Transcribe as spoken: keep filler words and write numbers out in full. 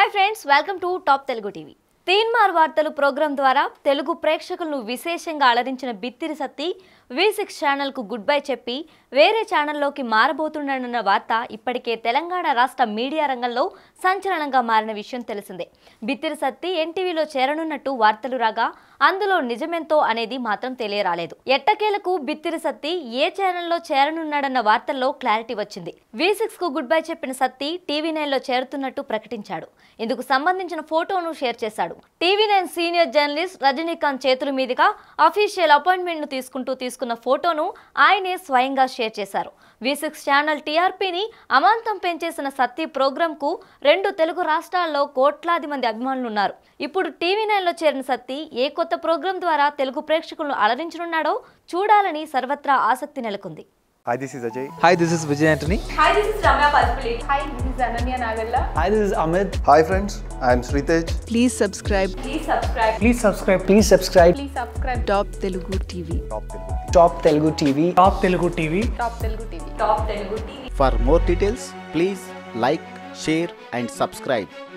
Hi friends, welcome to Top Telugu T V. Teenmaar వార్తలు program ద్వారా తెలుగు ప్రేక్షకులను విశేషంగా అలరించిన Bithiri Sathi V six channel కు గుడ్ బై చెప్పి వేరే ఛానల్లోకి మారబోతున్నాడన్న వార్త ఇప్పటికే తెలంగాణ రాష్ట్ర మీడియా రంగంలో సంచలనంగా మారిన విషయం తెలిసిందే. బిత్తిరి సత్తి ఎన్టీవీలో చేరనున్నట్టు వార్తలు రాగా అందులో నిజమెంతో అనేది మాత్రం తెలియరాలేదు. ఎట్టకేలకు బిత్తిరి సత్తి ఏ ఛానల్లో చేరనున్నాడన్న వార్తల్లో క్లారిటీ వచ్చింది. వి సిక్స్ కు గుడ్ బై చెప్పిన సత్తి టీవీ నైన్ లో చేరుతున్నట్టు ప్రకటించాడు. ఇందుకు సంబంధించిన ఫోటోను షేర్ చేశాడు. TV nine senior journalist Rajinikanth చేతుల మీదుగా అఫీషియల్ అపాయింట్మెంట్ ను తీసుకుంటూ తీసుకున్న ఫోటోను ఆయనే స్వయంగా షేర్ చేశారు. వి సిక్స్ ఛానల్ టీఆర్పీని అమాంతం పెంచేసిన సత్తి ప్రోగ్రామ్ కు రెండు తెలుగు రాష్ట్రాల్లో కోట్లాది మంది అభిమానులు ఉన్నారు. ఇప్పుడు టీవీ నైన్ లో చేరిన సత్తి ఏ కొత్త ప్రోగ్రామ్ ద్వారా తెలుగు ప్రేక్షకులను అలరించనున్నాడో చూడాలని సర్వత్రా ఆసక్తి నెలకొంది. Hi, this is Ajay. Hi, this is Vijay Anthony. Hi, this is Ramya Palpulli. Hi, this is Ananya Nagalla. Hi, this is Amit. Hi friends, I am Sritej. Please subscribe. Please subscribe. Please subscribe. Please subscribe. Please subscribe. Top Telugu T V. Top Telugu T V. Top Telugu T V. Top Telugu T V. Top Telugu T V. For more details, please like, share and subscribe.